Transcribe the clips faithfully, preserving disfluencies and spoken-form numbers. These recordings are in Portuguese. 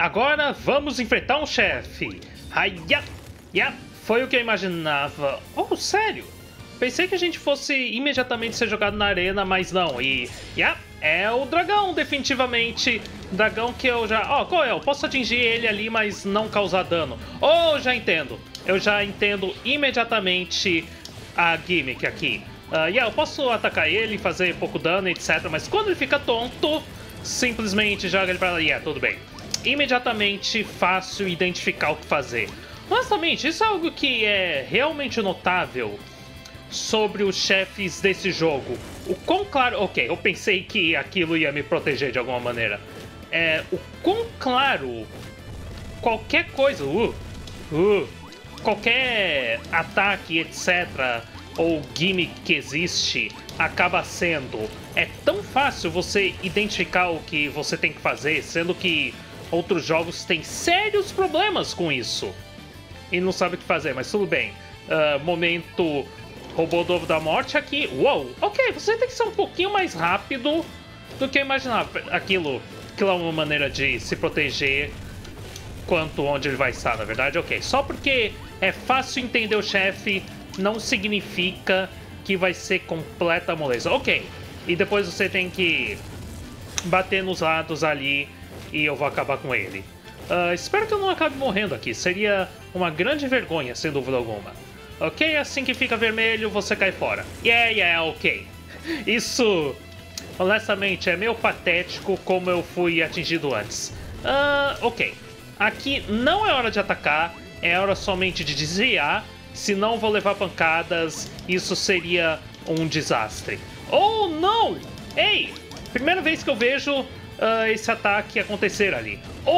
agora vamos enfrentar um chefe. Hiya! Yeah, foi o que eu imaginava. Oh, sério? Pensei que a gente fosse imediatamente ser jogado na arena, mas não. E, yeah, é o dragão, definitivamente. Dragão que eu já... Oh, qual é? Eu posso atingir ele ali, mas não causar dano. Oh, já entendo. Eu já entendo imediatamente a gimmick aqui. Uh, yeah, eu posso atacar ele, fazer pouco dano, etcétera. Mas quando ele fica tonto, simplesmente joga ele pra lá. Yeah, tudo bem. Imediatamente fácil identificar o que fazer. Honestamente, isso é algo que é realmente notável sobre os chefes desse jogo. O quão claro... Ok, eu pensei que aquilo ia me proteger de alguma maneira. É, o quão claro qualquer coisa... Uh, uh, qualquer ataque, etcétera, ou gimmick que existe, acaba sendo. É tão fácil você identificar o que você tem que fazer, sendo que outros jogos têm sérios problemas com isso. E não sabe o que fazer, mas tudo bem. Uh, momento robô do ovo da morte aqui. Uou, ok, você tem que ser um pouquinho mais rápido do que eu imaginava. Aquilo, aquilo é uma maneira de se proteger quanto onde ele vai estar, na verdade. Ok, só porque é fácil entender o chefe não significa que vai ser completa moleza. Ok, e depois você tem que bater nos lados ali e eu vou acabar com ele. Uh, espero que eu não acabe morrendo aqui. Seria uma grande vergonha, sem dúvida alguma. Ok, assim que fica vermelho, você cai fora. Yeah, yeah, ok. Isso, honestamente, é meio patético como eu fui atingido antes. Uh, ok. Aqui não é hora de atacar, é hora somente de desviar. Senão vou levar pancadas, isso seria um desastre. Oh, não! Ei! Primeira vez que eu vejo uh, esse ataque acontecer ali.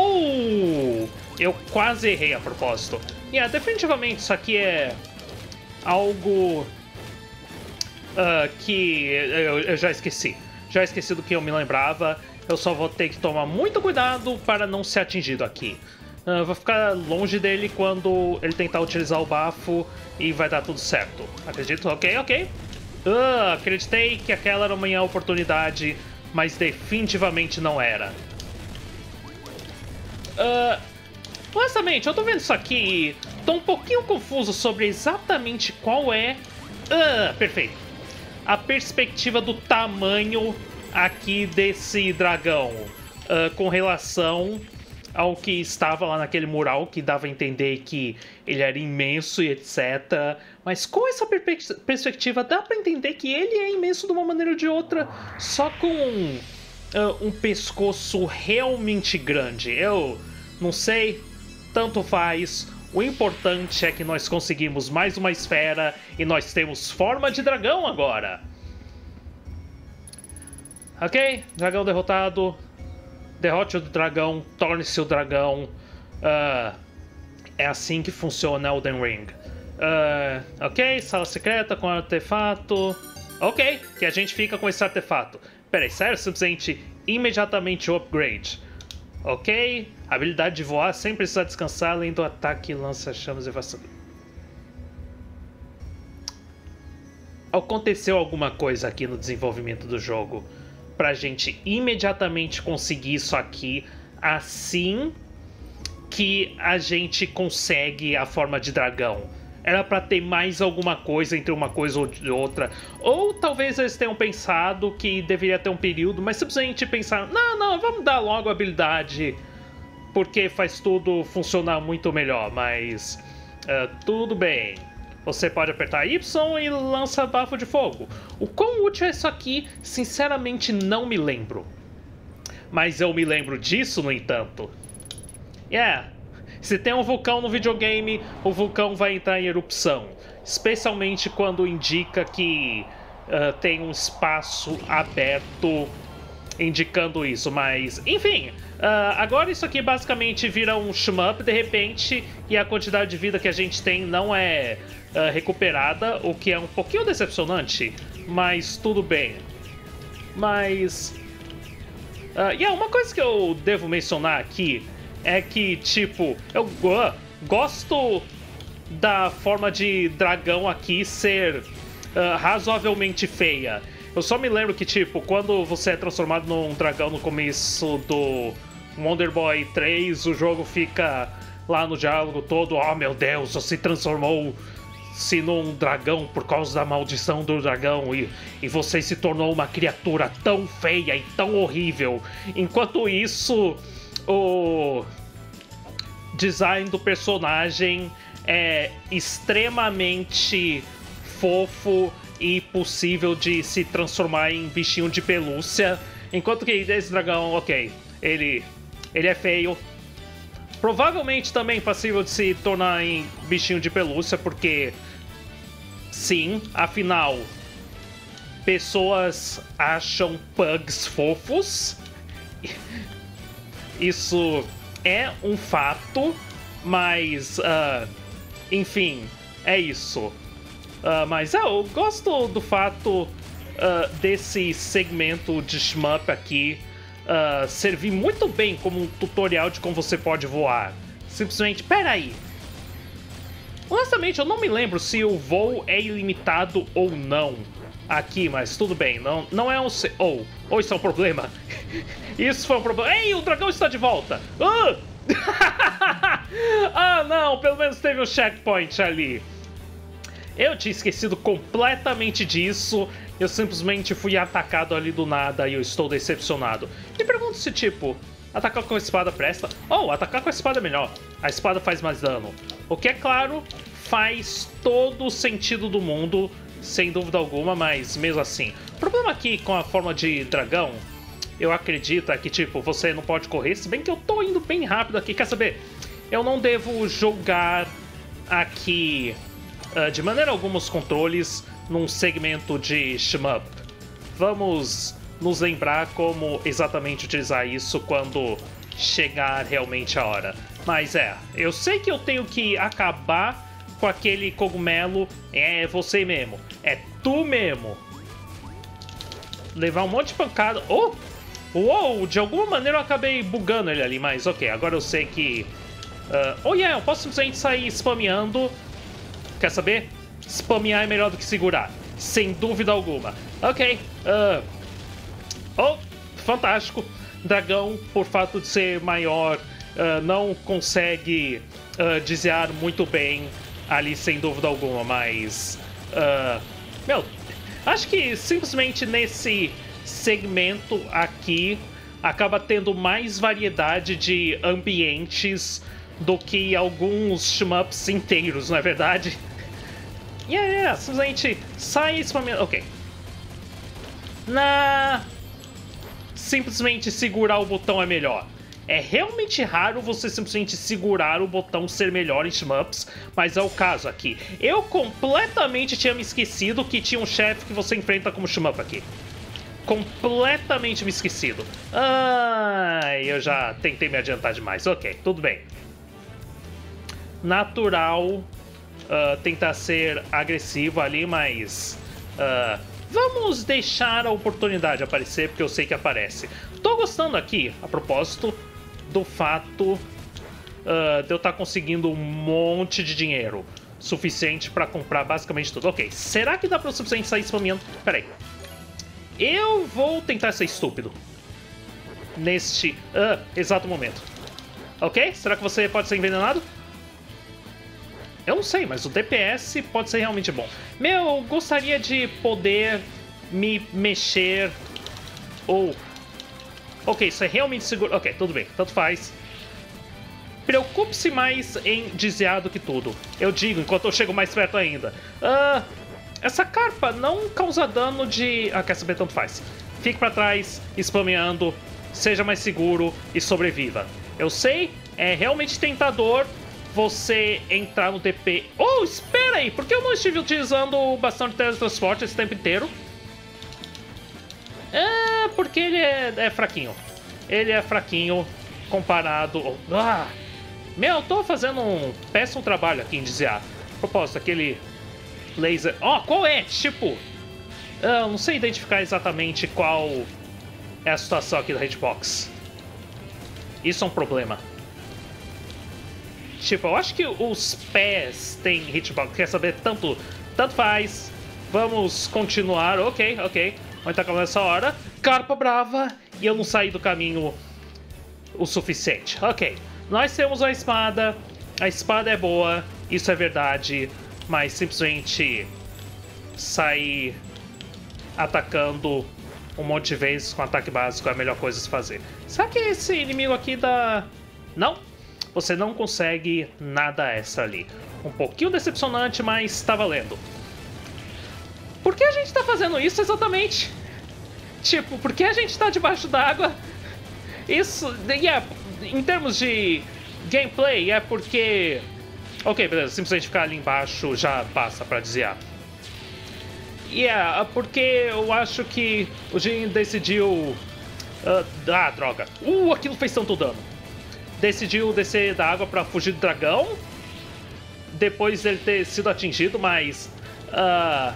Oh! Eu quase errei a propósito. E yeah, definitivamente isso aqui é algo uh, que eu, eu já esqueci. Já esqueci do que eu me lembrava. Eu só vou ter que tomar muito cuidado para não ser atingido aqui. Uh, vou ficar longe dele quando ele tentar utilizar o bafo e vai dar tudo certo. Acredito, ok, ok. Uh, acreditei que aquela era uma oportunidade, mas definitivamente não era. Uh, honestamente, eu tô vendo isso aqui e tô um pouquinho confuso sobre exatamente qual é... Uh, perfeito. A perspectiva do tamanho aqui desse dragão uh, com relação ao que estava lá naquele mural, que dava a entender que ele era imenso e etcétera. Mas com essa perspectiva dá para entender que ele é imenso de uma maneira ou de outra, só com um, uh, um pescoço realmente grande. Eu não sei, tanto faz. O importante é que nós conseguimos mais uma esfera e nós temos forma de dragão agora. Ok, dragão derrotado. Derrote o dragão, torne-se o dragão. Uh, é assim que funciona Elden Ring. Uh, ok, sala secreta com artefato. Ok, que a gente fica com esse artefato. Peraí, sério? Simplesmente imediatamente o upgrade. Ok, habilidade de voar sem precisar descansar, além do ataque, lança-chamas e vassoura. Aconteceu alguma coisa aqui no desenvolvimento do jogo pra gente imediatamente conseguir isso aqui assim que a gente consegue a forma de dragão. Era pra ter mais alguma coisa entre uma coisa ou outra. Ou talvez eles tenham pensado que deveria ter um período, mas simplesmente pensaram, não, não, vamos dar logo a habilidade, porque faz tudo funcionar muito melhor, mas uh, tudo bem. Você pode apertar Y e lança bafo de fogo. O quão útil é isso aqui, sinceramente não me lembro. Mas eu me lembro disso, no entanto. Yeah, se tem um vulcão no videogame, o vulcão vai entrar em erupção. Especialmente quando indica que uh, tem um espaço aberto indicando isso. Mas, enfim, uh, agora isso aqui basicamente vira um shmup de repente e a quantidade de vida que a gente tem não é uh, recuperada, o que é um pouquinho decepcionante, mas tudo bem. Mas... Uh, yeah, uma coisa que eu devo mencionar aqui é que, tipo, eu uh, gosto da forma de dragão aqui ser uh, razoavelmente feia. Eu só me lembro que, tipo, quando você é transformado num dragão no começo do Wonder Boy três, o jogo fica lá no diálogo todo, oh meu Deus, você transformou-se num dragão por causa da maldição do dragão e, e você se tornou uma criatura tão feia e tão horrível. Enquanto isso, o design do personagem é extremamente fofo e possível de se transformar em bichinho de pelúcia. Enquanto que esse dragão, ok, ele, ele é feio. Provavelmente também passível de se tornar em bichinho de pelúcia, porque sim, afinal, pessoas acham pugs fofos. Isso é um fato, mas, uh, enfim, é isso. Uh, mas é, eu gosto do fato uh, desse segmento de shmup aqui uh, servir muito bem como um tutorial de como você pode voar. Simplesmente, peraí. Honestamente, eu não me lembro se o voo é ilimitado ou não aqui, mas tudo bem. Não, não é um... Se... Oh, oh, isso é um problema. Isso foi um problema. Ei, o dragão está de volta. Ah! Ah, não, pelo menos teve um checkpoint ali. Eu tinha esquecido completamente disso. Eu simplesmente fui atacado ali do nada e eu estou decepcionado. Me pergunto se, tipo, atacar com a espada presta. Oh, atacar com a espada é melhor. A espada faz mais dano. O que, é claro, faz todo o sentido do mundo, sem dúvida alguma, mas mesmo assim. O problema aqui com a forma de dragão, eu acredito, é que, tipo, você não pode correr, se bem que eu tô indo bem rápido aqui. Quer saber? Eu não devo jogar aqui uh, de maneira alguma os controles num segmento de shmup. Vamos nos lembrar como exatamente utilizar isso quando chegar realmente a hora. Mas é, eu sei que eu tenho que acabar com aquele cogumelo. É você mesmo, é tu mesmo. Levar um monte de pancada. Oh! Uou, de alguma maneira eu acabei bugando ele ali, mas ok, agora eu sei que... Uh, oh yeah, eu posso simplesmente sair spameando. Quer saber? Spamear é melhor do que segurar, sem dúvida alguma. Ok, uh, oh, fantástico. Dragão, por fato de ser maior, uh, não consegue uh, desviar muito bem ali, sem dúvida alguma, mas... Uh, meu, acho que simplesmente nesse segmento aqui acaba tendo mais variedade de ambientes do que alguns shmups inteiros, não é verdade? E yeah, yeah, simplesmente sai esse momento. Ok. Na... Simplesmente segurar o botão é melhor. É realmente raro você simplesmente segurar o botão ser melhor em shmups, mas é o caso aqui. Eu completamente tinha me esquecido que tinha um chefe que você enfrenta como shmup aqui. Completamente me esquecido. Ah, eu já tentei me adiantar demais. Ok, tudo bem. Natural uh, tentar ser agressivo ali, mas uh, vamos deixar a oportunidade aparecer, porque eu sei que aparece. Tô gostando aqui, a propósito, do fato uh, de eu estar conseguindo um monte de dinheiro suficiente para comprar basicamente tudo. Ok, será que dá pra eu simplesmente sair spameando? Pera aí. Eu vou tentar ser estúpido neste uh, exato momento. Ok? Será que você pode ser envenenado? Eu não sei, mas o D P S pode ser realmente bom. Meu, eu gostaria de poder me mexer... Ou... Oh. Ok, isso é realmente seguro. Ok, tudo bem, tanto faz. Preocupe-se mais em desviar do que tudo. Eu digo, enquanto eu chego mais perto ainda. Ah... Uh, Essa carpa não causa dano de... Ah, quer saber? Tanto faz. Fique pra trás, spameando, seja mais seguro e sobreviva. Eu sei, é realmente tentador você entrar no T P... Oh, espera aí! Por que eu não estive utilizando o bastão de teletransporte esse tempo inteiro? É, porque ele é, é fraquinho. Ele é fraquinho comparado... Ah! Meu, eu tô fazendo um péssimo trabalho aqui em desviar. A propósito, aquele... laser... Ó, oh, qual é? Tipo... Eu não sei identificar exatamente qual é a situação aqui da hitbox. Isso é um problema. Tipo, eu acho que os pés têm hitbox. Quer saber? Tanto, tanto faz. Vamos continuar. Ok, ok. Vamos estar acabando essa hora. Carpa brava. E eu não saí do caminho o suficiente. Ok, nós temos a espada, a espada é boa, isso é verdade, mas simplesmente sair atacando um monte de vezes com ataque básico é a melhor coisa a se fazer. Será que esse inimigo aqui dá... Não, você não consegue nada extra ali. Um pouquinho decepcionante, mas tá valendo. Por que a gente tá fazendo isso exatamente? Tipo, por que a gente tá debaixo d'água? Isso, yeah, em termos de gameplay, é porque... Ok, beleza, simplesmente ficar ali embaixo já basta pra desviar. Yeah, porque eu acho que o Jin decidiu... Uh, ah, droga. Uh, aquilo fez tanto dano. Decidiu descer da água pra fugir do dragão. Depois dele ter sido atingido, mas... Uh,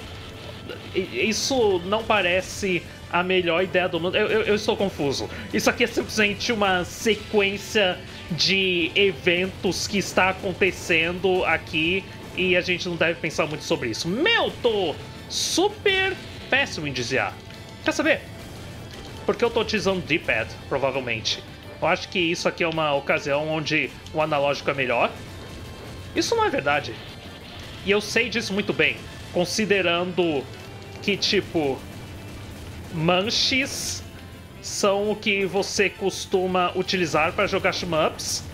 isso não parece a melhor ideia do mundo. Eu, eu, eu estou confuso. Isso aqui é simplesmente uma sequência de eventos que está acontecendo aqui e a gente não deve pensar muito sobre isso. Meu, tô super péssimo em desviar. Quer saber? Porque eu tô utilizando D-pad, provavelmente. Eu acho que isso aqui é uma ocasião onde o analógico é melhor. Isso não é verdade. E eu sei disso muito bem, considerando que, tipo, manches são o que você costuma utilizar para jogar shmups.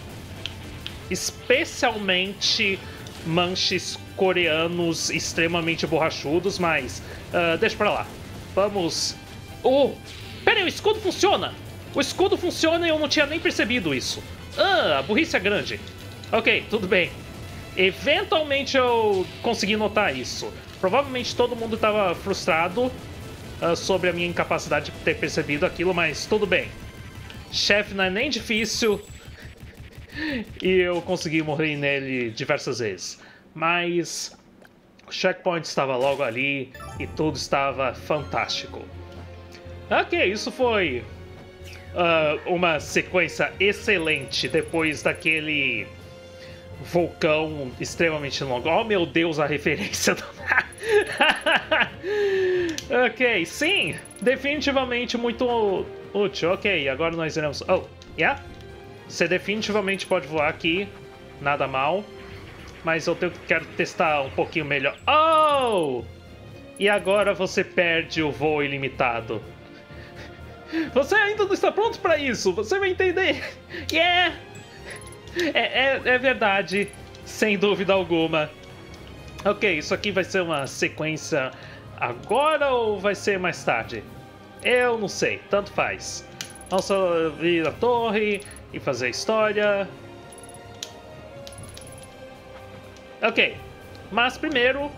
Especialmente manches coreanos extremamente borrachudos, mas uh, deixa pra lá. Vamos... Oh! Pera aí, o escudo funciona! O escudo funciona e eu não tinha nem percebido isso. Ah, a burrice é grande. Ok, tudo bem. Eventualmente eu consegui notar isso. Provavelmente todo mundo estava frustrado uh, sobre a minha incapacidade de ter percebido aquilo, mas tudo bem. Chefe não é nem difícil e eu consegui morrer nele diversas vezes. Mas o checkpoint estava logo ali e tudo estava fantástico. Ok, isso foi uh, uma sequência excelente depois daquele vulcão extremamente longo. Oh meu Deus, a referência do... Ok, sim, definitivamente muito útil. Ok, agora nós iremos... Oh, yeah? Você definitivamente pode voar aqui, nada mal. Mas eu tenho, quero testar um pouquinho melhor. Oh! E agora você perde o voo ilimitado. Você ainda não está pronto para isso, você vai entender. Yeah! É, é, é verdade, sem dúvida alguma. Ok, isso aqui vai ser uma sequência agora ou vai ser mais tarde? Eu não sei, tanto faz. Vamos só vir a torre e fazer a história. Ok, mas primeiro...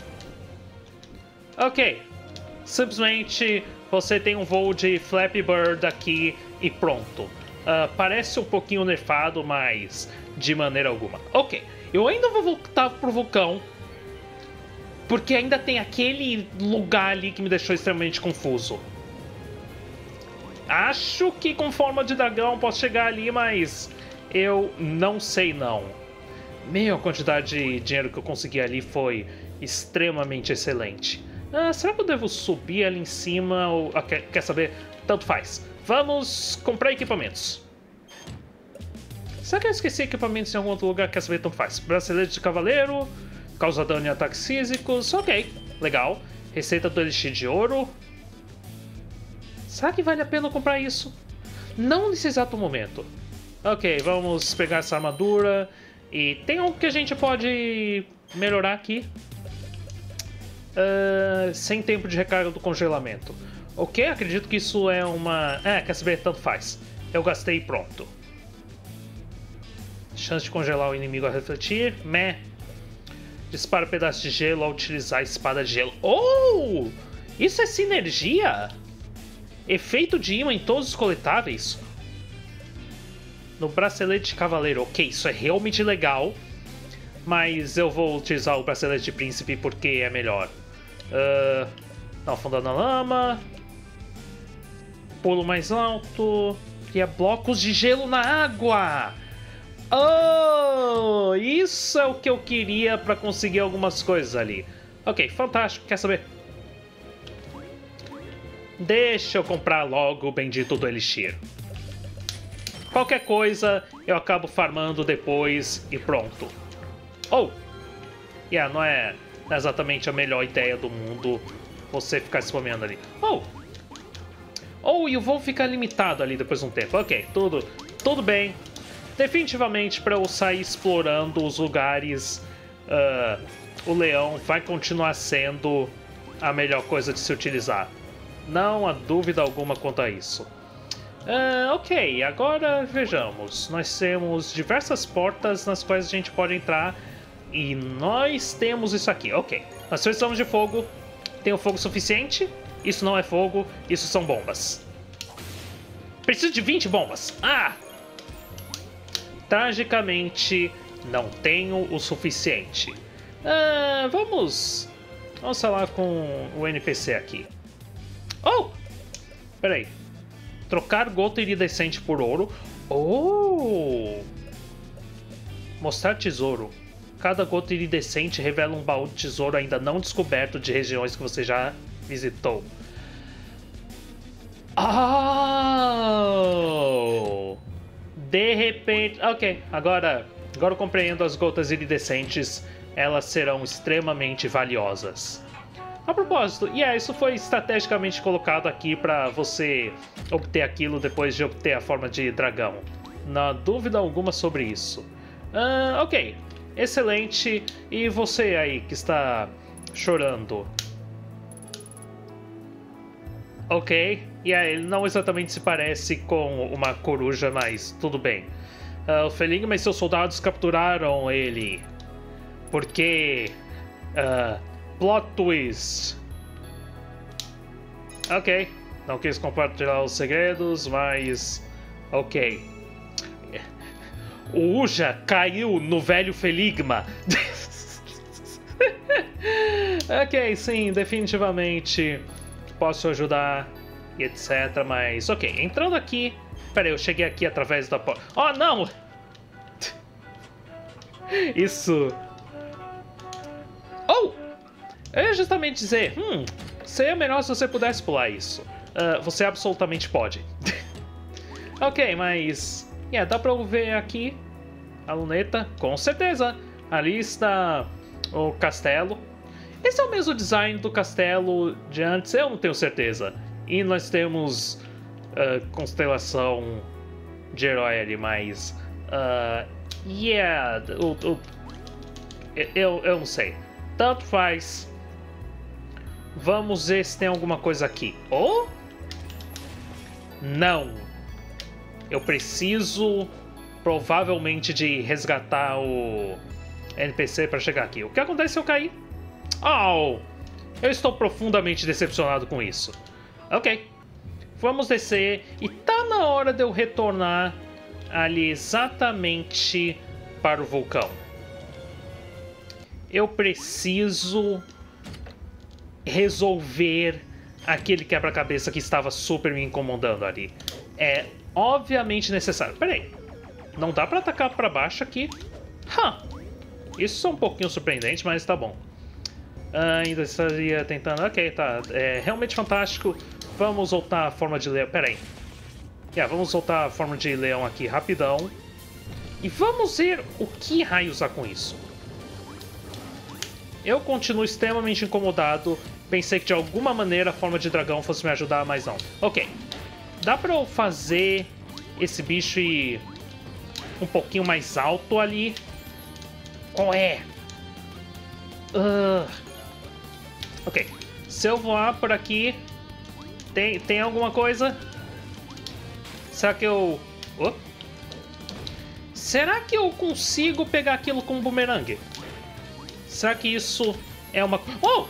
Ok, simplesmente você tem um voo de Flappy Bird aqui e pronto. Uh, parece um pouquinho nerfado, mas de maneira alguma. Ok, eu ainda vou voltar pro vulcão, porque ainda tem aquele lugar ali que me deixou extremamente confuso. Acho que com forma de dragão posso chegar ali, mas eu não sei não. Meu, a quantidade de dinheiro que eu consegui ali foi extremamente excelente. Ah, será que eu devo subir ali em cima? Ou, ah, quer, quer saber? Tanto faz. Vamos comprar equipamentos. Será que eu esqueci equipamentos em algum outro lugar? Quer saber? Tanto faz. Bracelete de cavaleiro. Causa dano em ataques físicos. Ok, legal. Receita do elixir de ouro. Será que vale a pena comprar isso? Não nesse exato momento. Ok, vamos pegar essa armadura. E tem algo que a gente pode melhorar aqui. Uh, sem tempo de recarga do congelamento. Ok, acredito que isso é uma... É, quer saber? Tanto faz. Eu gastei e pronto. Chance de congelar o inimigo a refletir. Meh. Dispara um pedaço de gelo ao utilizar a espada de gelo. Oh! Isso é sinergia? Efeito de imã em todos os coletáveis. No bracelete de cavaleiro. Ok, isso é realmente legal. Mas eu vou utilizar o bracelete de príncipe porque é melhor. Uh, não afundar na lama. Pulo mais alto. Cria blocos de gelo na água. Oh! Isso é o que eu queria para conseguir algumas coisas ali. Ok, fantástico. Quer saber? Deixa eu comprar logo o bendito do elixir. Qualquer coisa, eu acabo farmando depois e pronto. Oh! Yeah, não é exatamente a melhor ideia do mundo você ficar spameando ali. Oh! Oh, e o voo fica limitado ali depois de um tempo. Ok, tudo, tudo bem. Definitivamente, para eu sair explorando os lugares, uh, o leão vai continuar sendo a melhor coisa de se utilizar. Não há dúvida alguma quanto a isso. Uh, ok, agora vejamos. Nós temos diversas portas nas quais a gente pode entrar. E nós temos isso aqui. Ok, nós precisamos de fogo. Tenho fogo suficiente? Isso não é fogo, isso são bombas. Preciso de vinte bombas. Ah! Tragicamente, não tenho o suficiente. Ah, vamos... Vamos falar com o N P C aqui. Oh! Peraí. Trocar gota iridescente por ouro. Oh! Mostrar tesouro. Cada gota iridescente revela um baú de tesouro ainda não descoberto de regiões que você já visitou. Oh! De repente... Ok, agora, agora eu compreendo as gotas iridescentes. Elas serão extremamente valiosas. A propósito, e yeah, isso foi estrategicamente colocado aqui para você obter aquilo depois de obter a forma de dragão. Não há dúvida alguma sobre isso. Uh, ok, excelente. E você aí que está chorando? Ok, e yeah, ele não exatamente se parece com uma coruja, mas tudo bem. Uh, o Feligma e seus soldados capturaram ele. Porque... Uh, plot twist. Ok, não quis compartilhar os segredos, mas... Ok. O Uja caiu no velho Feligma. Ok, sim, definitivamente posso ajudar, etc, mas... Ok, entrando aqui... Pera aí, eu cheguei aqui através da porta... Oh, não! Isso... Oh! Eu ia justamente dizer... Hum, seria melhor se você pudesse pular isso. Uh, você absolutamente pode. Ok, mas... Yeah, dá pra ver aqui a luneta, com certeza. Ali está o castelo. Esse é o mesmo design do castelo de antes, eu não tenho certeza. E nós temos uh, constelação de herói ali, mas... Uh, yeah, o, o, eu, eu não sei. Tanto faz. Vamos ver se tem alguma coisa aqui. Oh? Não. Eu preciso provavelmente de resgatar o N P C para chegar aqui. O que acontece se eu cair? Oh! Eu estou profundamente decepcionado com isso. Ok. Vamos descer. E tá na hora de eu retornar ali exatamente para o vulcão. Eu preciso resolver aquele quebra-cabeça que estava super me incomodando ali. É obviamente necessário. Peraí, não dá pra atacar pra baixo aqui? Huh. Isso é um pouquinho surpreendente, mas tá bom. Uh, ainda estaria tentando... Ok, tá. É realmente fantástico. Vamos voltar a forma de leão. Peraí. Yeah, vamos voltar a forma de leão aqui rapidão. E vamos ver o que raio usar com isso. Eu continuo extremamente incomodado. Pensei que de alguma maneira a forma de dragão fosse me ajudar, mas não. Ok. Dá pra eu fazer esse bicho ir um pouquinho mais alto ali? Qual é? Uh... Ok. Se eu voar por aqui... Tem, tem alguma coisa? Será que eu... Oh. Será que eu consigo pegar aquilo com um bumerangue? Será que isso é uma... Oh!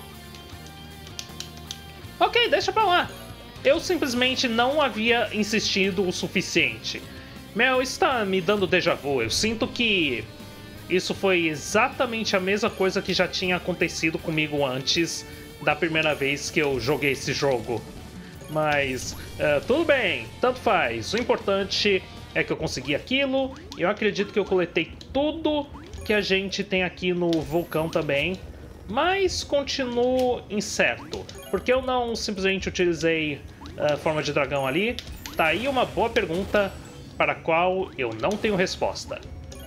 Ok, deixa pra lá. Eu simplesmente não havia insistido o suficiente. Meu, isso tá me dando déjà vu. Eu sinto que isso foi exatamente a mesma coisa que já tinha acontecido comigo antes da primeira vez que eu joguei esse jogo. Mas, uh, tudo bem, tanto faz. O importante é que eu consegui aquilo. E eu acredito que eu coletei tudo que a gente tem aqui no vulcão também. Mas continuo incerto. Porque eu não simplesmente utilizei a uh, forma de dragão ali? Tá aí uma boa pergunta. para a qual eu não tenho resposta.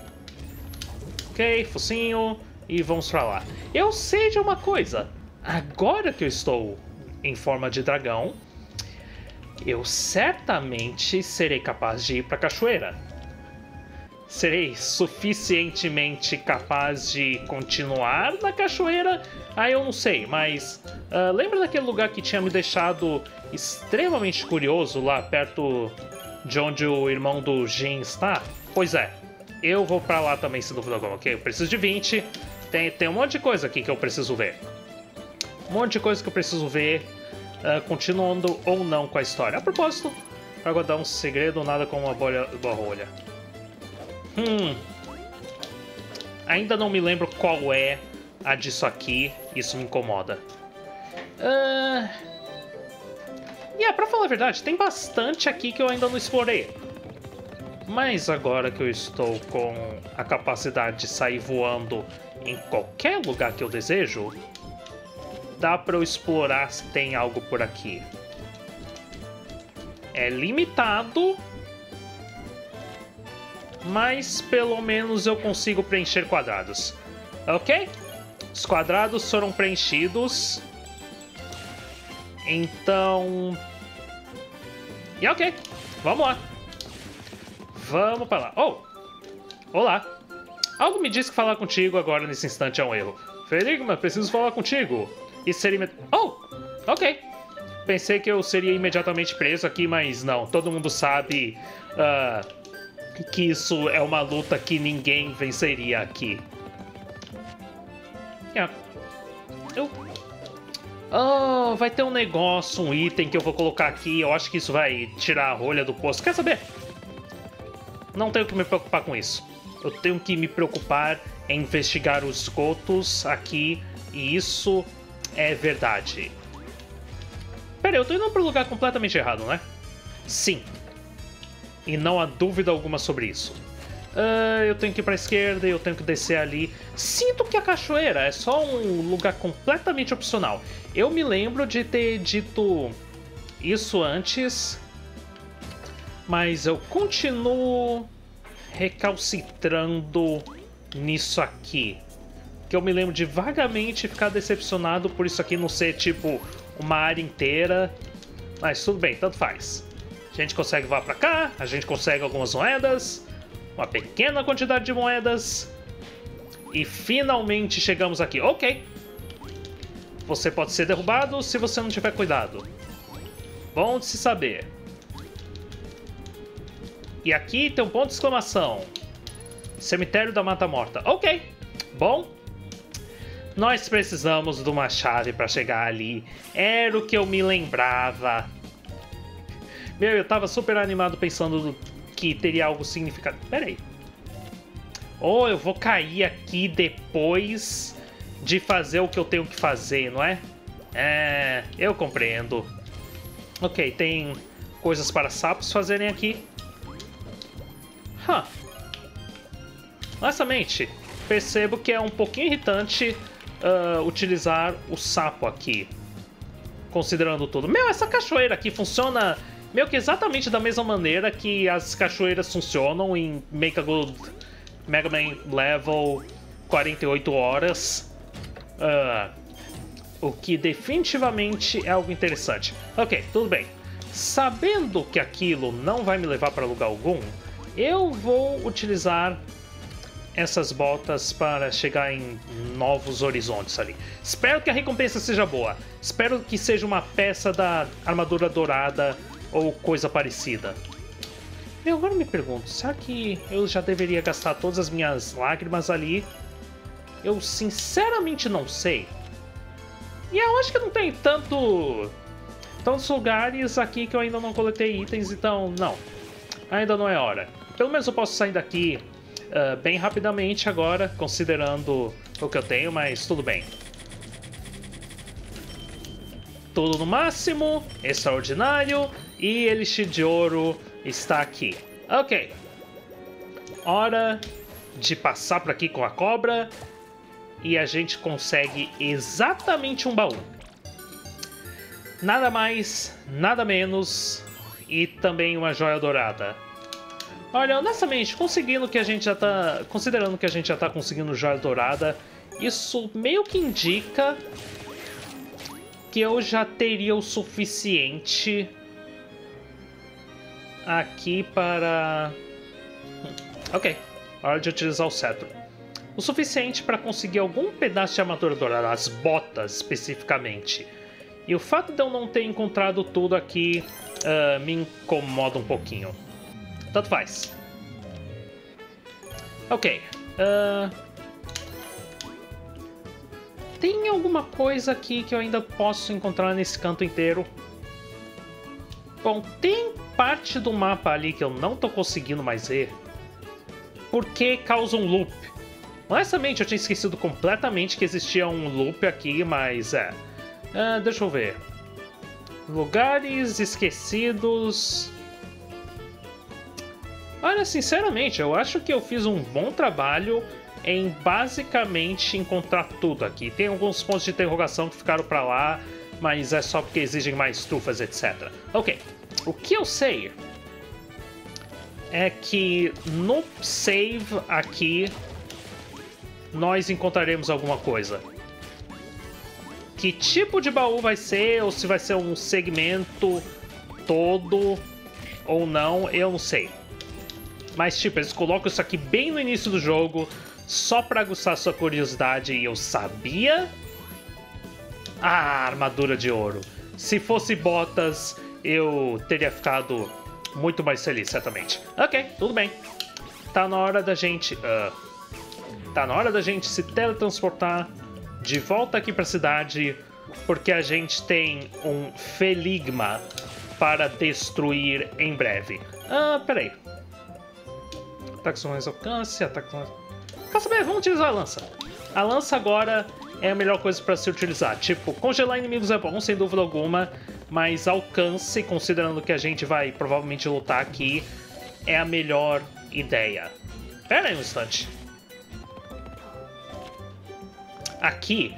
Ok, focinho, e vamos pra lá. Eu sei de uma coisa. Agora que eu estou em forma de dragão, eu certamente serei capaz de ir pra cachoeira. Serei suficientemente capaz de continuar na cachoeira? Ah, eu não sei, mas uh, lembra daquele lugar que tinha me deixado extremamente curioso lá perto de onde o irmão do Jin está? Pois é, eu vou pra lá também, se dúvida alguma, ok? Eu preciso de vinte, tem, tem um monte de coisa aqui que eu preciso ver. Um monte de coisa que eu preciso ver, uh, continuando ou não com a história. A propósito, para guardar um segredo, nada como uma bolha, uma rolha. Hum. Ainda não me lembro qual é a disso aqui. Isso me incomoda. Uh... E yeah, pra falar a verdade, tem bastante aqui que eu ainda não explorei. Mas agora que eu estou com a capacidade de sair voando em qualquer lugar que eu desejo, dá pra eu explorar se tem algo por aqui. É limitado, mas pelo menos eu consigo preencher quadrados. Ok? Os quadrados foram preenchidos. Então... E ok, vamos lá. Vamos pra lá. Oh! Olá! Algo me diz que falar contigo agora nesse instante é um erro. Ferigma, preciso falar contigo. Isso seria... Oh! Ok. Pensei que eu seria imediatamente preso aqui, mas não. Todo mundo sabe... Uh... que isso é uma luta que ninguém venceria aqui. Yeah. Eu... Oh, vai ter um negócio, um item que eu vou colocar aqui. Eu acho que isso vai tirar a rolha do poço. Quer saber? Não tenho que me preocupar com isso. Eu tenho que me preocupar em investigar os esgotos aqui. E isso é verdade. Pera aí, eu tô indo para um lugar completamente errado, né? Sim. E não há dúvida alguma sobre isso. Uh, eu tenho que ir para a esquerda e eu tenho que descer ali. Sinto que a cachoeira é só um lugar completamente opcional. Eu me lembro de ter dito isso antes, mas eu continuo recalcitrando nisso aqui. Que eu me lembro de vagamente ficar decepcionado por isso aqui não ser tipo uma área inteira. Mas tudo bem, tanto faz. A gente consegue voar pra cá, a gente consegue algumas moedas, uma pequena quantidade de moedas, e finalmente chegamos aqui. Ok. Você pode ser derrubado se você não tiver cuidado. Bom de se saber. E aqui tem um ponto de exclamação. Cemitério da Mata Morta. Ok. Bom. Nós precisamos de uma chave para chegar ali. Era o que eu me lembrava. Meu, eu tava super animado pensando que teria algo significativo. Pera aí. Ou oh, eu vou cair aqui depois de fazer o que eu tenho que fazer, não é? É, eu compreendo. Ok, tem coisas para sapos fazerem aqui. Huh. Honestamente, percebo que é um pouquinho irritante uh, utilizar o sapo aqui. Considerando tudo. Meu, essa cachoeira aqui funciona... meio que exatamente da mesma maneira que as cachoeiras funcionam em Make a Good Mega Man Level quarenta e oito horas. Uh, o que definitivamente é algo interessante. Ok, tudo bem. Sabendo que aquilo não vai me levar para lugar algum, eu vou utilizar essas botas para chegar em novos horizontes ali. Espero que a recompensa seja boa. Espero que seja uma peça da armadura dourada ou coisa parecida. Eu agora me pergunto, será que eu já deveria gastar todas as minhas lágrimas ali? Eu sinceramente não sei. E eu acho que não tem tanto... tantos lugares aqui que eu ainda não coletei itens, então não. Ainda não é hora. Pelo menos eu posso sair daqui uh, bem rapidamente agora, considerando o que eu tenho, mas tudo bem. Tudo no máximo, extraordinário, e Elixir de Ouro está aqui. Ok. Hora de passar por aqui com a cobra e a gente consegue exatamente um baú. Nada mais, nada menos, e também uma joia dourada. Olha, honestamente, conseguindo que a gente já tá... Considerando que a gente já tá conseguindo joia dourada, isso meio que indica que eu já teria o suficiente aqui para... Ok, hora de utilizar o cetro. O suficiente para conseguir algum pedaço de armadura dourada, as botas especificamente. E o fato de eu não ter encontrado tudo aqui uh, me incomoda um pouquinho. Tanto faz. Ok. Uh... Tem alguma coisa aqui que eu ainda posso encontrar nesse canto inteiro? Bom, tem parte do mapa ali que eu não tô conseguindo mais ver. Porque causa um loop. Honestamente, eu tinha esquecido completamente que existia um loop aqui, mas é... Uh, deixa eu ver. Lugares esquecidos... Olha, sinceramente, eu acho que eu fiz um bom trabalho em basicamente encontrar tudo aqui. Tem alguns pontos de interrogação que ficaram pra lá, mas é só porque exigem mais trufas, etcétera. Ok, o que eu sei é que no save aqui nós encontraremos alguma coisa. Que tipo de baú vai ser, ou se vai ser um segmento todo ou não, eu não sei. Mas, tipo, eles colocam isso aqui bem no início do jogo, só pra aguçar sua curiosidade, e eu sabia... Ah, armadura de ouro. Se fosse botas, eu teria ficado muito mais feliz, certamente. Ok, tudo bem. Tá na hora da gente... Uh, tá na hora da gente se teletransportar de volta aqui pra cidade, porque a gente tem um Feligma para destruir em breve. Ah, peraí. Ataque com mais alcance, ataque com... Quer saber? Vamos utilizar a lança. A lança agora é a melhor coisa para se utilizar. Tipo, congelar inimigos é bom, sem dúvida alguma, mas alcance, considerando que a gente vai provavelmente lutar aqui, é a melhor ideia. Pera aí um instante. Aqui...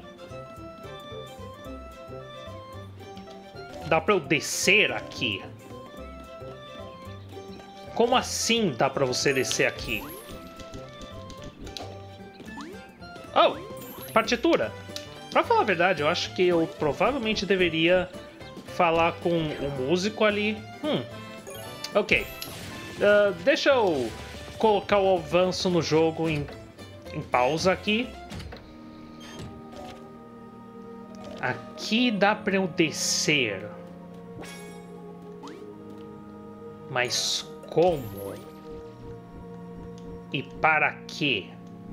Dá pra eu descer aqui? Como assim dá pra você descer aqui? Oh, partitura. Pra falar a verdade, eu acho que eu provavelmente deveria falar com o músico ali. Hum, ok. Uh, deixa eu colocar o avanço no jogo em, em pausa aqui. Aqui dá pra eu descer. Mas como? E para quê?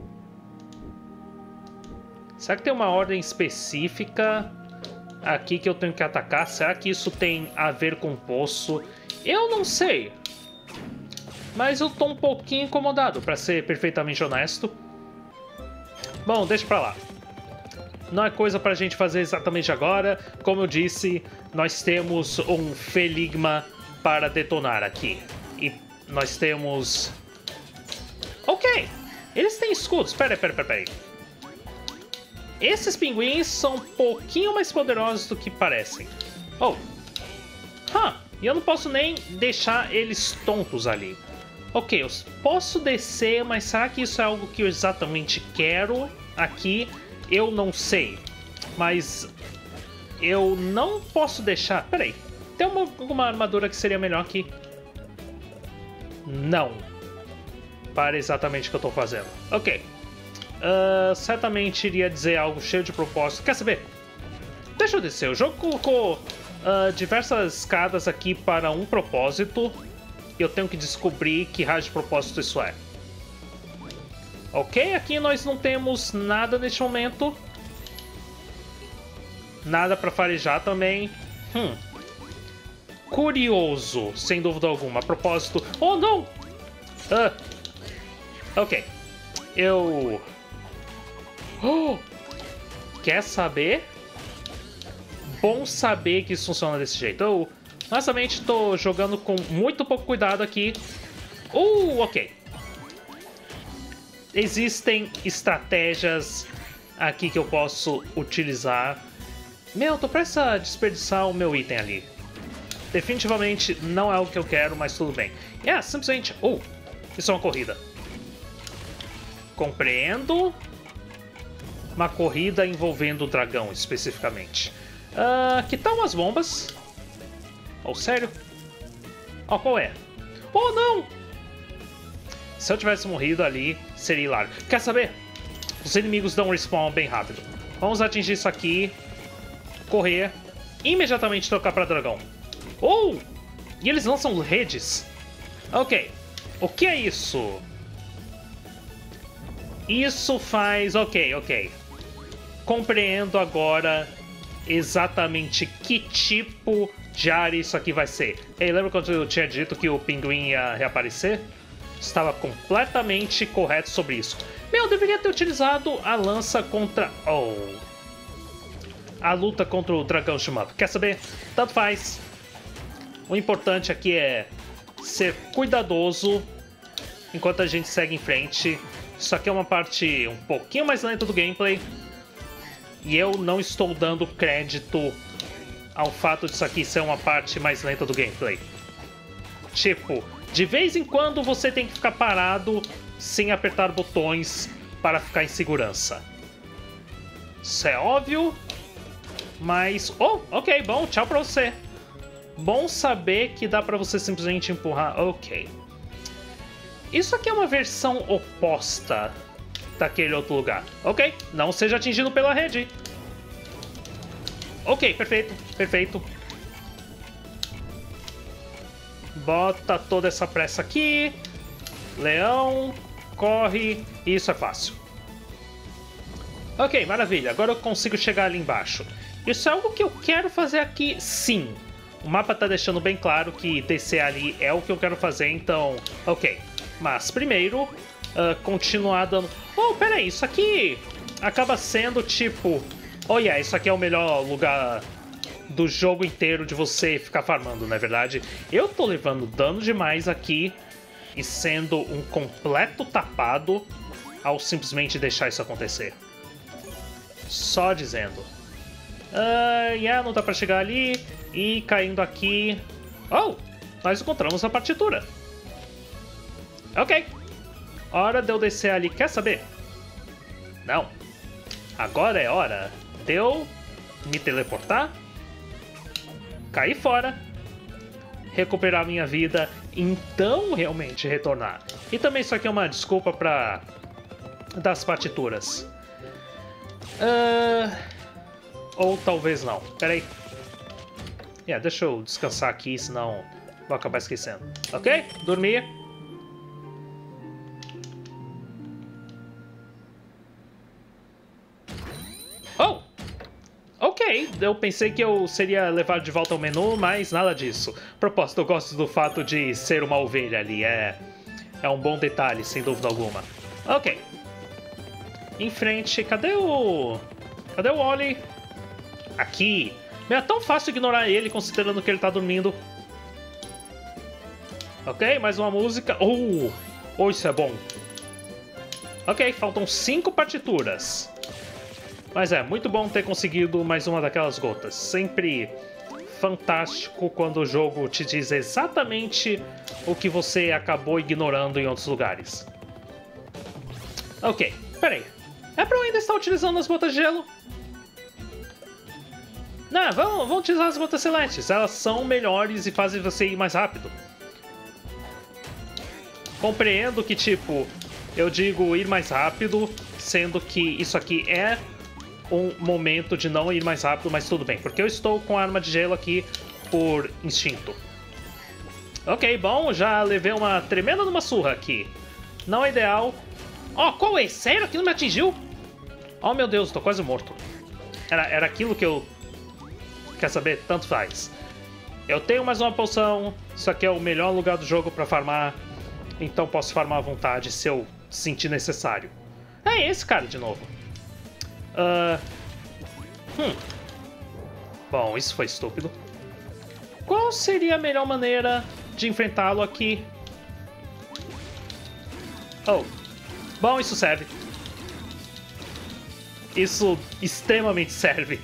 Será que tem uma ordem específica aqui que eu tenho que atacar? Será que isso tem a ver com o poço? Eu não sei. Mas eu tô um pouquinho incomodado, pra ser perfeitamente honesto. Bom, deixa pra lá. Não é coisa pra gente fazer exatamente agora. Como eu disse, nós temos um Feligma para detonar aqui. E nós temos... Ok! Eles têm escudos. Pera, pera, pera, pera. Esses pinguins são um pouquinho mais poderosos do que parecem. Oh! Huh! E eu não posso nem deixar eles tontos ali. Ok, eu posso descer, mas será que isso é algo que eu exatamente quero aqui? Eu não sei. Mas eu não posso deixar... Peraí. Tem uma, alguma armadura que seria melhor aqui? Não. Para exatamente o que eu tô fazendo. Ok. Uh, certamente iria dizer algo cheio de propósito. Quer saber? Deixa eu descer. O jogo colocou uh, diversas escadas aqui para um propósito. E eu tenho que descobrir que raio de propósito isso é. Ok, aqui nós não temos nada neste momento. Nada para farejar também. Hum. Curioso, sem dúvida alguma. A propósito... Oh, não! Ah. Ok. Eu... Oh! Quer saber? Bom saber que isso funciona desse jeito. Eu, honestamente, tô jogando com muito pouco cuidado aqui. Uh, ok. Existem estratégias aqui que eu posso utilizar. Meu, tô prestes a desperdiçar o meu item ali. Definitivamente não é o que eu quero, mas tudo bem. É, simplesmente... Oh, Isso é uma corrida. Compreendo. Uma corrida envolvendo o dragão, especificamente. Uh, que tal as bombas? Oh, sério? Oh, qual é? Oh, não! Se eu tivesse morrido ali, seria hilário. Quer saber? Os inimigos dão um respawn bem rápido. Vamos atingir isso aqui. Correr. Imediatamente trocar para dragão. Oh! E eles lançam redes. Ok. O que é isso? Isso faz... Ok, ok. Compreendo agora exatamente que tipo de área isso aqui vai ser. Ei, lembra quando eu tinha dito que o pinguim ia reaparecer? Estava completamente correto sobre isso. Meu, eu deveria ter utilizado a lança contra... Oh... A luta contra o dragão Shmup. Quer saber? Tanto faz. O importante aqui é ser cuidadoso enquanto a gente segue em frente. Isso aqui é uma parte um pouquinho mais lenta do gameplay. E eu não estou dando crédito ao fato disso aqui ser uma parte mais lenta do gameplay. Tipo, de vez em quando você tem que ficar parado sem apertar botões para ficar em segurança. Isso é óbvio. Mas... Oh, ok, bom, tchau pra você. Bom saber que dá pra você simplesmente empurrar. Ok. Isso aqui é uma versão oposta daquele outro lugar. Ok, não seja atingido pela rede. Ok, perfeito, perfeito. Bota toda essa pressa aqui. Leão, corre. Isso é fácil. Ok, maravilha. Agora eu consigo chegar ali embaixo. Isso é algo que eu quero fazer aqui, sim. O mapa tá deixando bem claro que descer ali é o que eu quero fazer, então... Ok. Mas primeiro, uh, continuar dando... Oh, peraí, isso aqui acaba sendo tipo... Oh, yeah, isso aqui é o melhor lugar do jogo inteiro de você ficar farmando, não é verdade? Eu tô levando dano demais aqui e sendo um completo tapado ao simplesmente deixar isso acontecer. Só dizendo. Uh, yeah, não dá pra chegar ali. E caindo aqui... Oh, nós encontramos a partitura. Ok. Hora de eu descer ali. Quer saber? Não. Agora é hora de eu me teleportar, cair fora, recuperar minha vida, então realmente retornar. E também isso aqui é uma desculpa pra... das partituras. Uh... Ou talvez não. Pera aí. Yeah, deixa eu descansar aqui, senão vou acabar esquecendo. Ok? Dormir. Oh! Ok, eu pensei que eu seria levado de volta ao menu, mas nada disso. Propósito, eu gosto do fato de ser uma ovelha ali. É, é um bom detalhe, sem dúvida alguma. Ok. Em frente, cadê o... Cadê o Wally? Aqui. É tão fácil ignorar ele, considerando que ele tá dormindo. Ok, mais uma música. Oh, oh, isso é bom. Ok, faltam cinco partituras. Mas é, muito bom ter conseguido mais uma daquelas gotas. Sempre fantástico quando o jogo te diz exatamente o que você acabou ignorando em outros lugares. Ok, peraí. É pra eu ainda estar utilizando as botas de gelo? Não, vamos, vamos utilizar as botas celestes. Elas são melhores e fazem você ir mais rápido. Compreendo que, tipo, eu digo ir mais rápido, sendo que isso aqui é um momento de não ir mais rápido, mas tudo bem, porque eu estou com a arma de gelo aqui por instinto. Ok, bom, já levei uma tremenda numa surra aqui. Não é ideal. Oh, qual é? Sério? Aquilo me atingiu? Oh, meu Deus, tô quase morto. Era, era aquilo que eu... Quer saber? Tanto faz. Eu tenho mais uma poção. Isso aqui é o melhor lugar do jogo pra farmar. Então posso farmar à vontade se eu sentir necessário. É esse cara de novo. Uh... Hum. Bom, isso foi estúpido. Qual seria a melhor maneira de enfrentá-lo aqui? Oh. Bom, isso serve. Isso extremamente serve.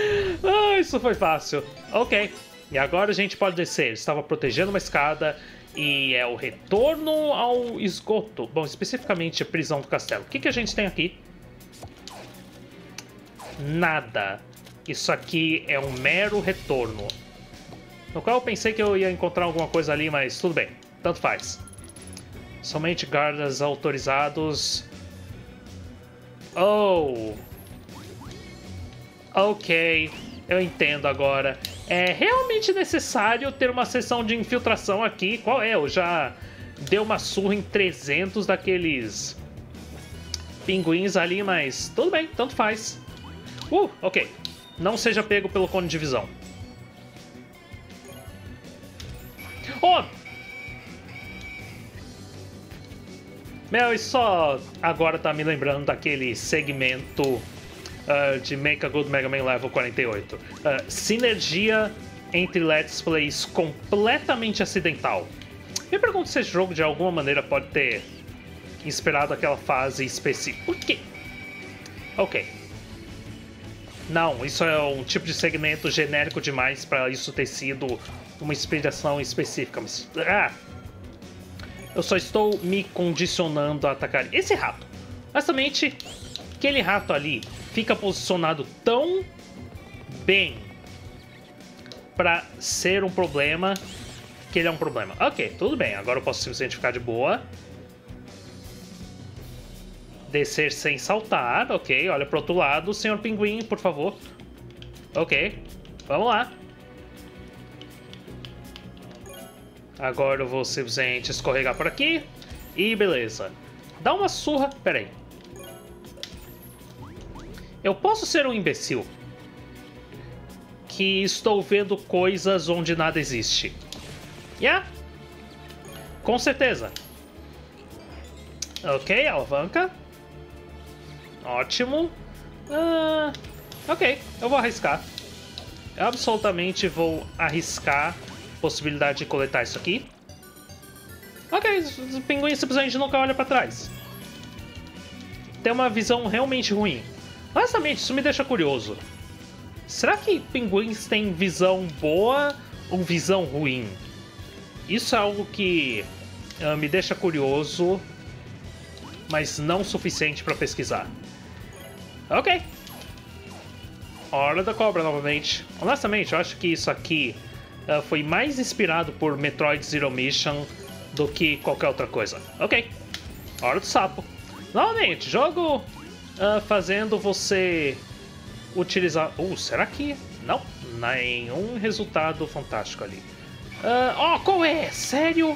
Ah, isso foi fácil. Ok. E agora a gente pode descer. Estava protegendo uma escada E é o retorno ao esgoto. Bom, especificamente a prisão do castelo. O que, que a gente tem aqui? Nada. Isso aqui é um mero retorno. No qual eu pensei que eu ia encontrar alguma coisa ali, mas tudo bem. Tanto faz. Somente guardas autorizados. Oh. Ok. Eu entendo agora. É realmente necessário ter uma sessão de infiltração aqui. Qual é? Eu já dei uma surra em trezentos daqueles pinguins ali, mas tudo bem, tanto faz. Uh, ok. Não seja pego pelo cone de visão. Oh! Meu, isso só agora tá me lembrando daquele segmento uh, de Make a Good Mega Man Level quarenta e oito. Uh, sinergia entre Let's Plays completamente acidental. Me pergunto se esse jogo de alguma maneira pode ter inspirado aquela fase específica. Por quê? Ok. Não, isso é um tipo de segmento genérico demais para isso ter sido uma inspiração específica. Mas, ah, eu só estou me condicionando a atacar esse rato. Honestamente, aquele rato ali fica posicionado tão bem para ser um problema que ele é um problema. Ok, tudo bem. Agora eu posso simplesmente ficar de boa. Descer sem saltar. Ok, olha pro outro lado, senhor pinguim, por favor. Ok, vamos lá. Agora eu vou simplesmente escorregar por aqui. E beleza. Dá uma surra. Pera aí. Eu posso ser um imbecil que estou vendo coisas onde nada existe. Yeah? Com certeza. Ok, alavanca. Ótimo. Ah, ok, eu vou arriscar. Eu absolutamente vou arriscar a possibilidade de coletar isso aqui. Ok, o pinguim simplesmente nunca olha pra trás. Tem uma visão realmente ruim. Honestamente, isso me deixa curioso. Será que pinguins têm visão boa ou visão ruim? Isso é algo que uh, me deixa curioso, mas não o suficiente para pesquisar. Ok. Hora da cobra novamente. Honestamente, eu acho que isso aqui uh, foi mais inspirado por Metroid Zero Mission do que qualquer outra coisa. Ok. Hora do sapo. Novamente, jogo uh, fazendo você utilizar... Uh, será que... Não, nenhum resultado fantástico ali. Uh, oh, qual é? Sério?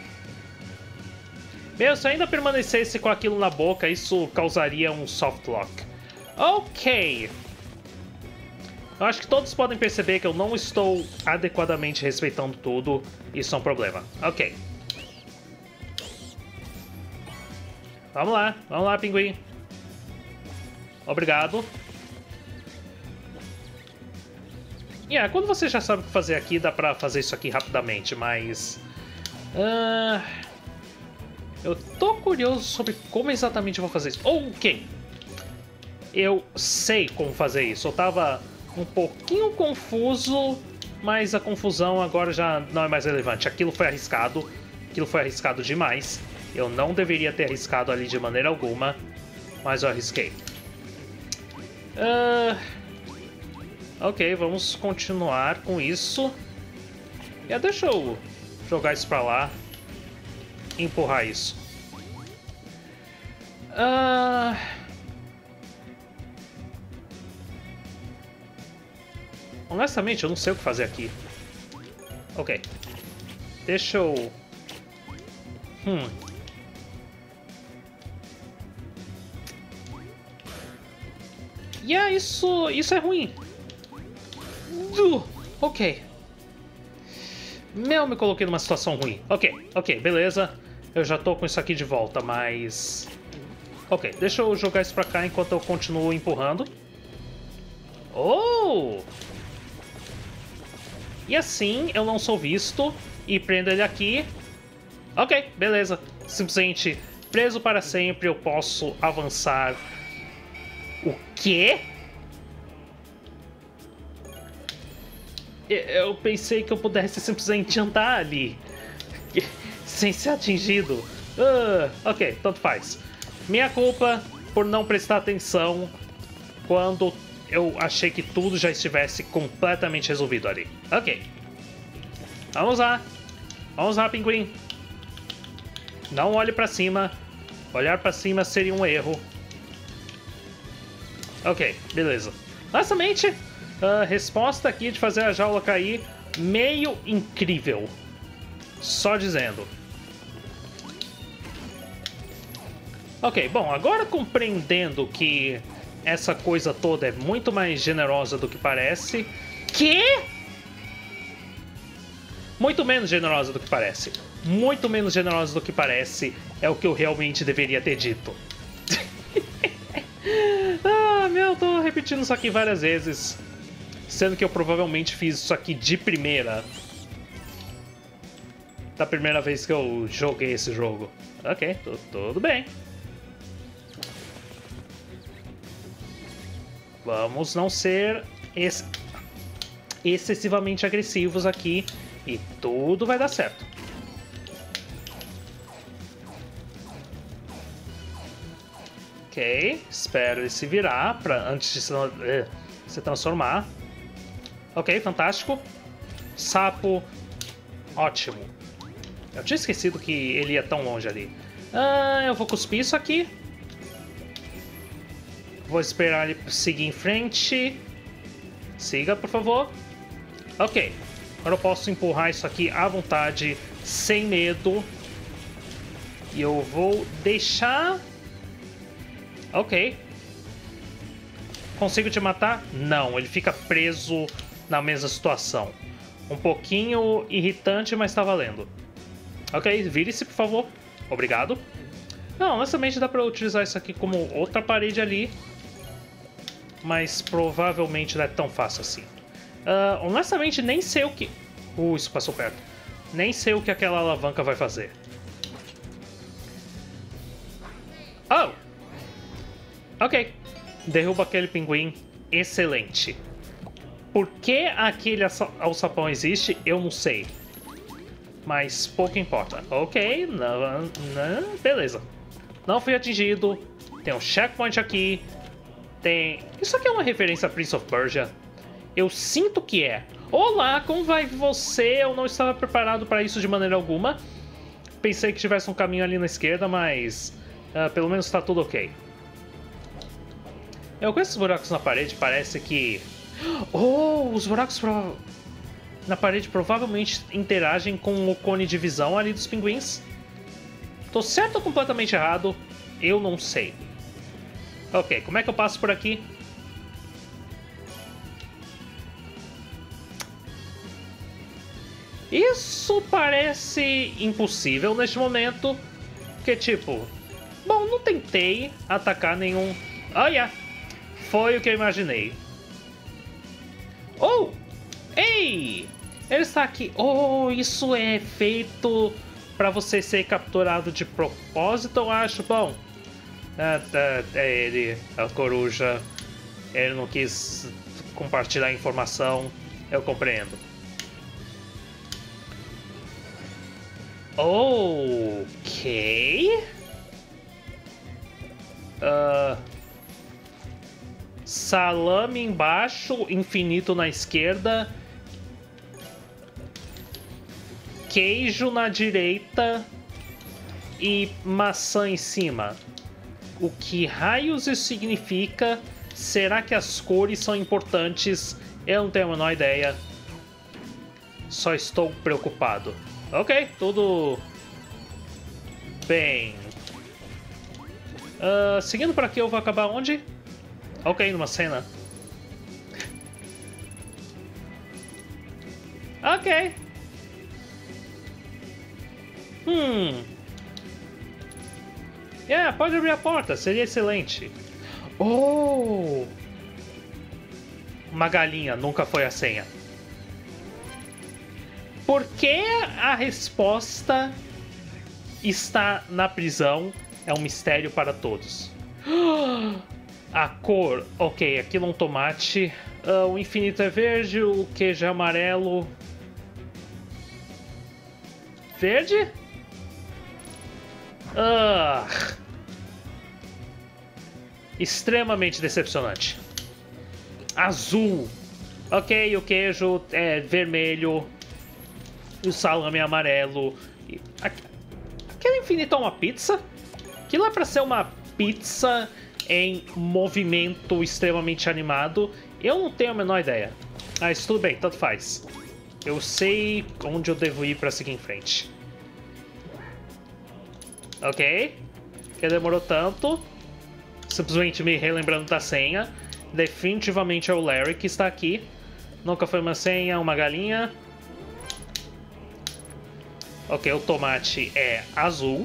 Meu, se eu ainda permanecesse com aquilo na boca, isso causaria um soft lock. Ok. Eu acho que todos podem perceber que eu não estou adequadamente respeitando tudo. Isso é um problema. Ok. Vamos lá, vamos lá, pinguim. Obrigado. E yeah, quando você já sabe o que fazer aqui, dá pra fazer isso aqui rapidamente, mas... Uh, eu tô curioso sobre como exatamente eu vou fazer isso. Ok. Eu sei como fazer isso. Eu tava um pouquinho confuso, mas a confusão agora já não é mais relevante. Aquilo foi arriscado. Aquilo foi arriscado demais. Eu não deveria ter arriscado ali de maneira alguma, mas eu arrisquei. Uh, ok, vamos continuar com isso. E yeah, deixa eu jogar isso pra lá e empurrar isso. Uh... Honestamente, eu não sei o que fazer aqui. Ok. Deixa eu... Hum... E yeah, isso, isso é ruim. Uh, ok. Meu, me coloquei numa situação ruim. Ok, ok, beleza. Eu já tô com isso aqui de volta, mas... Ok, deixa eu jogar isso pra cá enquanto eu continuo empurrando. Oh! E assim eu não sou visto e prendo ele aqui. Ok, beleza. Simplesmente preso para sempre eu posso avançar. O quê? Eu pensei que eu pudesse simplesmente andar ali. sem ser atingido. Uh, ok, tanto faz. Minha culpa por não prestar atenção quando eu achei que tudo já estivesse completamente resolvido ali. Ok. Vamos lá. Vamos lá, pinguim. Não olhe pra cima. Olhar pra cima seria um erro. Ok, beleza. Honestamente, a resposta aqui de fazer a jaula cair, meio incrível. Só dizendo. Ok, bom, agora compreendendo que essa coisa toda é muito mais generosa do que parece. Que? Muito menos generosa do que parece. Muito menos generosa do que parece é o que eu realmente deveria ter dito. Ah, meu, eu tô repetindo isso aqui várias vezes. Sendo que eu provavelmente fiz isso aqui de primeira. Da primeira vez que eu joguei esse jogo. Ok, tudo bem. Vamos não ser ex excessivamente agressivos aqui. E tudo vai dar certo. Ok, espero ele se virar pra, antes de se, uh, se transformar. Ok, fantástico. Sapo, ótimo. Eu tinha esquecido que ele ia tão longe ali. Ah, eu vou cuspir isso aqui. Vou esperar ele seguir em frente. Siga, por favor. Ok. Agora eu posso empurrar isso aqui à vontade, sem medo. E eu vou deixar... Ok. Consigo te matar? Não, ele fica preso na mesma situação. Um pouquinho irritante, mas tá valendo. Ok, vire-se, por favor. Obrigado. Não, honestamente dá pra utilizar isso aqui como outra parede ali. Mas provavelmente não é tão fácil assim. Uh, honestamente, nem sei o que... Uh, isso passou perto. Nem sei o que aquela alavanca vai fazer. Oh! Ok. Derruba aquele pinguim. Excelente. Por que aquele alçapão existe, eu não sei. Mas pouco importa. Ok, não, não, beleza. Não fui atingido. Tem um checkpoint aqui. Tem... Isso aqui é uma referência a Prince of Persia? Eu sinto que é. Olá, como vai você? Eu não estava preparado para isso de maneira alguma. Pensei que tivesse um caminho ali na esquerda, mas... Uh, pelo menos está tudo ok. Eu com esses buracos na parede, parece que... Oh, os buracos pro... na parede provavelmente interagem com o cone de visão ali dos pinguins. Tô certo ou completamente errado? Eu não sei. Ok, como é que eu passo por aqui? Isso parece impossível neste momento. Porque, tipo... Bom, não tentei atacar nenhum... Oh, yeah. Foi o que eu imaginei. Oh! Ei! Ele está aqui. Oh, isso é feito para você ser capturado de propósito, eu acho. Bom, é, é, é ele, a coruja. Ele não quis compartilhar a informação. Eu compreendo. Ok. Uh, salame embaixo, infinito na esquerda. Queijo na direita e maçã em cima. O que raios isso significa? Será que as cores são importantes? Eu não tenho a menor ideia. Só estou preocupado. Ok, tudo bem. Uh, seguindo por aqui, eu vou acabar onde? Ok, numa cena. Ok. Hum. Yeah, pode abrir a porta, seria excelente. Oh! Uma galinha, nunca foi a senha. Por que a resposta está na prisão é um mistério para todos. A cor, ok, aquilo é um tomate. Uh, o infinito é verde, o queijo é amarelo. Verde? Ah, extremamente decepcionante. Azul. Ok, o queijo é vermelho. O salame é amarelo. E aquele infinito é uma pizza? Aquilo é pra ser uma pizza em movimento extremamente animado. Eu não tenho a menor ideia. Mas tudo bem, tanto faz. Eu sei onde eu devo ir pra seguir em frente. Ok. Que demorou tanto. Simplesmente me relembrando da senha. Definitivamente é o Larry que está aqui. Nunca foi uma senha, uma galinha. Ok, o tomate é azul.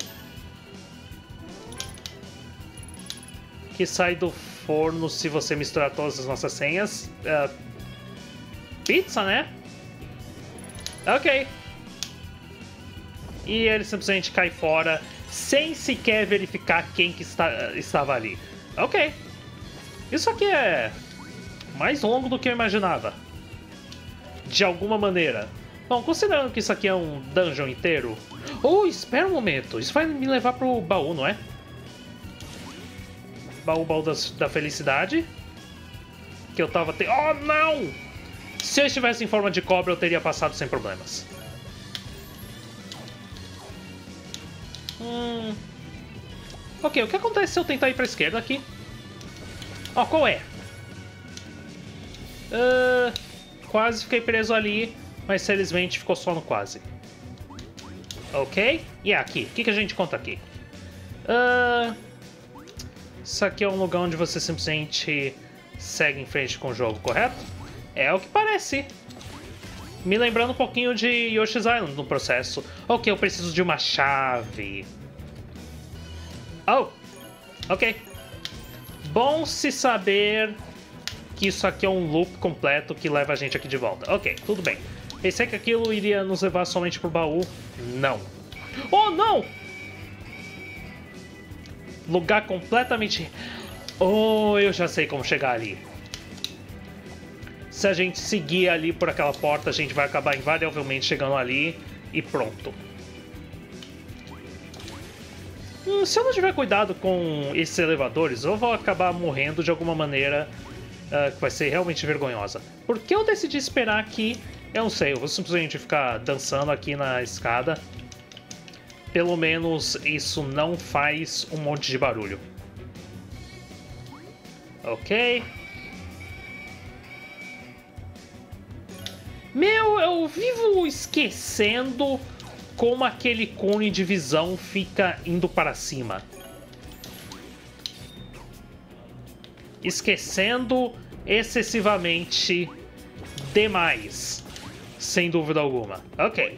Que sai do forno se você misturar todas as nossas senhas. Uh, pizza, né? Ok. E ele simplesmente cai fora sem sequer verificar quem que está, estava ali. Ok. Isso aqui é mais longo do que eu imaginava. De alguma maneira. Bom, considerando que isso aqui é um dungeon inteiro... Oh, espera um momento. Isso vai me levar pro baú, não é? Baú, baú da, da felicidade. Que eu tava... Te... Oh, não! Se eu estivesse em forma de cobra, eu teria passado sem problemas. Hum... Ok, o que acontece se eu tentar ir pra esquerda aqui? Ó, oh, qual é? Uh, quase fiquei preso ali, mas felizmente ficou só no quase. Ok? E é aqui. O que, que a gente conta aqui? Uh, isso aqui é um lugar onde você simplesmente segue em frente com o jogo, correto? É o que parece. Me lembrando um pouquinho de Yoshi's Island no processo. Ok, eu preciso de uma chave. Oh! Ok. Bom se saber que isso aqui é um loop completo que leva a gente aqui de volta. Ok, tudo bem. Pensei que aquilo iria nos levar somente pro baú. Não. Oh, não! Lugar completamente... Oh, eu já sei como chegar ali. Se a gente seguir ali por aquela porta, a gente vai acabar invariavelmente chegando ali e pronto. Hum, se eu não tiver cuidado com esses elevadores, eu vou acabar morrendo de alguma maneira uh, que vai ser realmente vergonhosa. Por que eu decidi esperar aqui? Eu não sei, eu vou simplesmente ficar dançando aqui na escada. Pelo menos isso não faz um monte de barulho. Ok. Meu, eu vivo esquecendo como aquele cone de visão fica indo para cima. Esquecendo excessivamente demais. Sem dúvida alguma. Ok.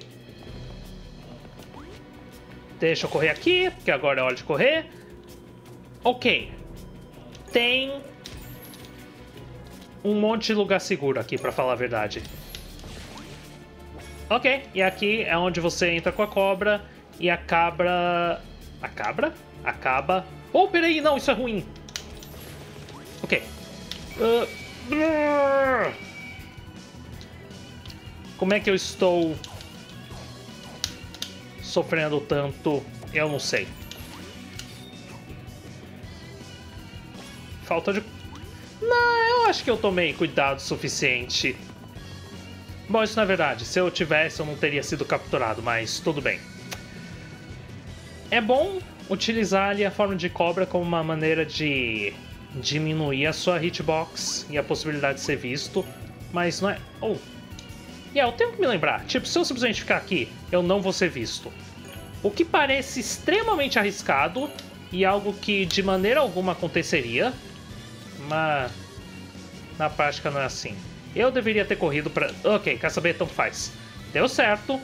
Deixa eu correr aqui, porque agora é hora de correr. Ok. Tem um monte de lugar seguro aqui, pra falar a verdade. Ok, e aqui é onde você entra com a cobra e a cabra... A cabra? Acaba... Oh, peraí, não, isso é ruim. Ok. Uh... Como é que eu estou sofrendo tanto? Eu não sei. Falta de... Não, eu acho que eu tomei cuidado suficiente. Bom, isso na verdade, se eu tivesse eu não teria sido capturado, mas tudo bem. É bom utilizar ali a forma de cobra como uma maneira de diminuir a sua hitbox e a possibilidade de ser visto, mas não é... Oh, yeah, eu tenho que me lembrar, tipo, se eu simplesmente ficar aqui, eu não vou ser visto. O que parece extremamente arriscado e algo que de maneira alguma aconteceria, mas na prática não é assim. Eu deveria ter corrido pra... Ok, quer saber? Tanto faz. Deu certo.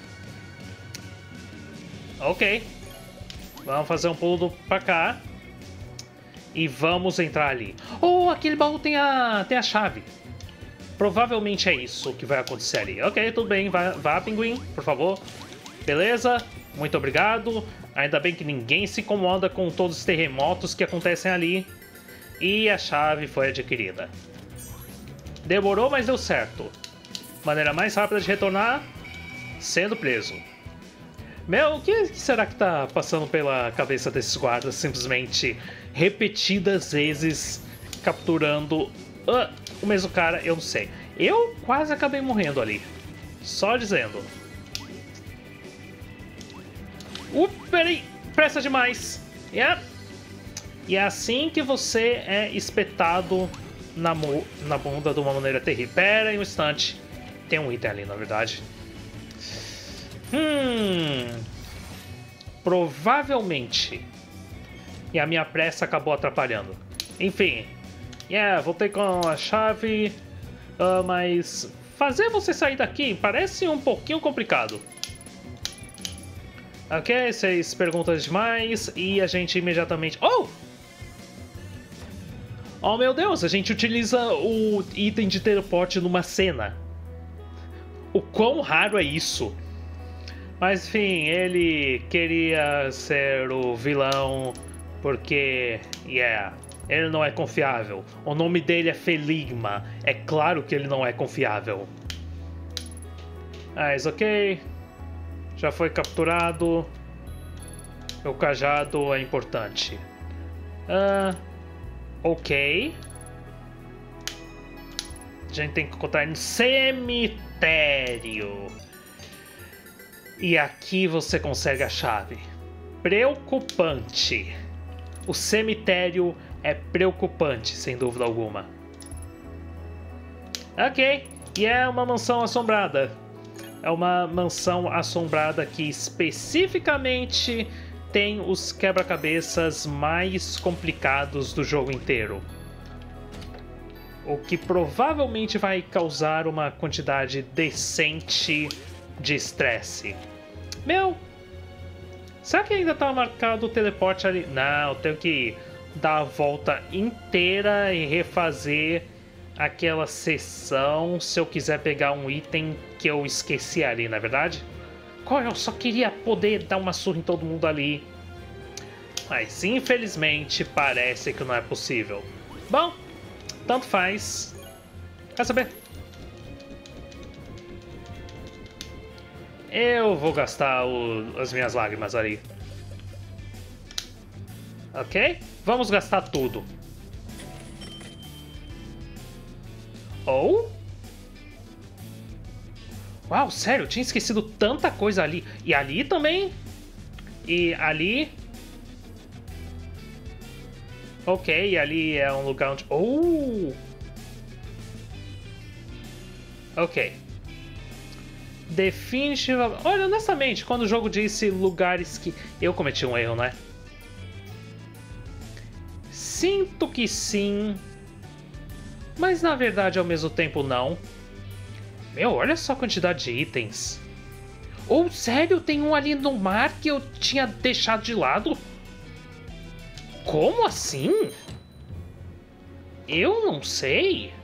Ok. Vamos fazer um pulo pra cá. E vamos entrar ali. Oh, aquele baú tem a, tem a chave. Provavelmente é isso que vai acontecer ali. Ok, tudo bem. Vá, vá, pinguim, por favor. Beleza. Muito obrigado. Ainda bem que ninguém se incomoda com todos os terremotos que acontecem ali. E a chave foi adquirida. Demorou, mas deu certo. Maneira mais rápida de retornar, sendo preso. Meu, o que, que será que tá passando pela cabeça desses guardas simplesmente repetidas vezes capturando uh, o mesmo cara? Eu não sei. Eu quase acabei morrendo ali. Só dizendo. Uh, peraí, pressa demais. Yeah. E é assim que você é espetado na, na bunda de uma maneira terrível. Pera aí um instante. Tem um item ali, na verdade. Hum... Provavelmente. E a minha pressa acabou atrapalhando. Enfim. Yeah, voltei com a chave. Uh, mas... fazer você sair daqui parece um pouquinho complicado. Ok, vocês perguntam demais. E a gente imediatamente... Oh! Oh, meu Deus! A gente utiliza o item de teleporte numa cena. O quão raro é isso? Mas enfim, ele queria ser o vilão porque, yeah, ele não é confiável. O nome dele é Feligma. É claro que ele não é confiável. Mas ok. Já foi capturado. O cajado é importante. Ah, ok. A gente tem que encontrar no cemitério. E aqui você consegue a chave. Preocupante. O cemitério é preocupante, sem dúvida alguma. Ok. E é uma mansão assombrada. É uma mansão assombrada que especificamente tem os quebra-cabeças mais complicados do jogo inteiro. O que provavelmente vai causar uma quantidade decente de estresse. Meu, será que ainda tá marcado o teleporte ali? Não, eu tenho que dar a volta inteira e refazer aquela sessão se eu quiser pegar um item que eu esqueci ali, na verdade? Eu só queria poder dar uma surra em todo mundo ali. Mas infelizmente parece que não é possível. Bom, tanto faz. Quer saber? Eu vou gastar o, as minhas lágrimas ali. Ok? Vamos gastar tudo. Ou... Uau, sério, eu tinha esquecido tanta coisa ali. E ali também. E ali... Ok, e ali é um lugar onde... Oh! Ok. Definitivamente... Olha, honestamente, quando o jogo disse lugares que... Eu cometi um erro, né? Sinto que sim. Mas na verdade, ao mesmo tempo, não. Meu, olha só a quantidade de itens. Ou, oh, sério, tem um ali no mar que eu tinha deixado de lado? Como assim? Eu não sei.